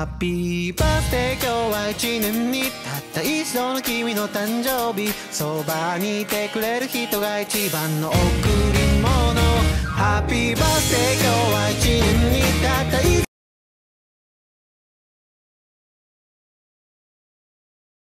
ハッピーバースデー今日は一年にたった一度の君の誕生日そばにいてくれる人が一番の贈り物ハッピーバースデー今日は一年にたった一